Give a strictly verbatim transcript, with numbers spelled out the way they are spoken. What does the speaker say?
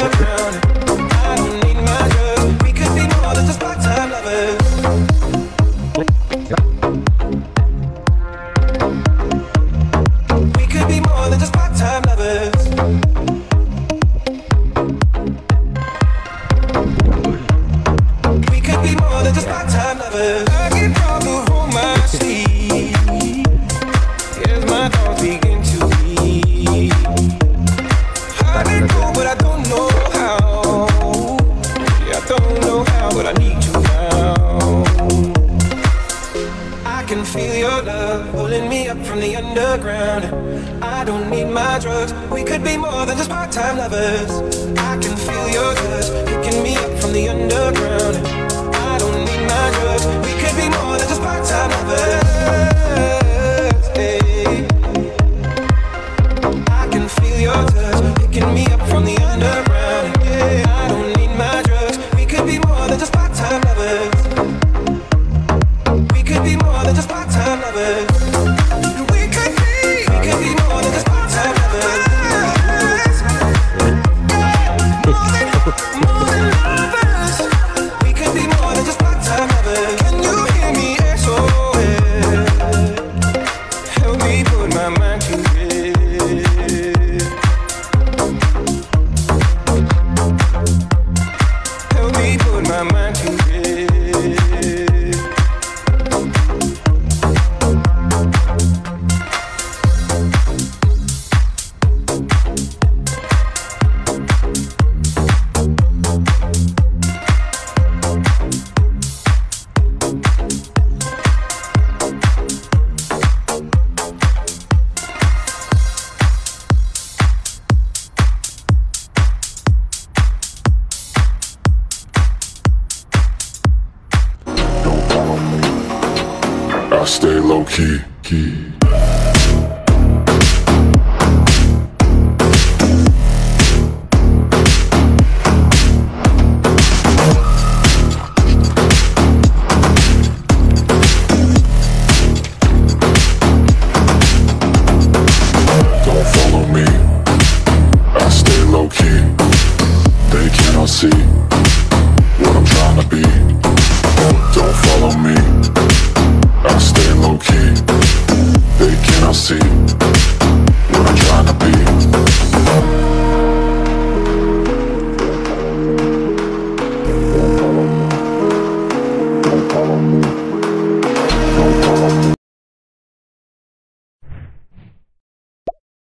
underground. I don't need my drugs. We could be more than just part-time lovers. We could be more than just part-time lovers. We could be more than just part-time lovers. I get caught before my sleep. As my thoughts begin to leave. I let go, but I don't know how. Yeah, I don't know how, but I need you now. I can feel your love pulling me up from the underground. I don't need my drugs. We could be more than just part-time lovers. I can feel your touch picking me up from the underground. I don't need my drugs. We could be more than just part-time lovers. Hey. I can feel your touch picking me up from the underground. Yeah, I don't need my drugs. We could be more than just part-time lovers. We could be more than just part-time lovers. We could be, we could be more than just part-time lovers. More than, more than lovers. We could be more than just part-time lovers. Can you hear me? S O S. Help me put my mind to it. Help me put my mind to it. I stay low key, key. Don't follow me, I stay low key. They cannot see what I'm trying to be. Don't follow me, I stay low key. They cannot see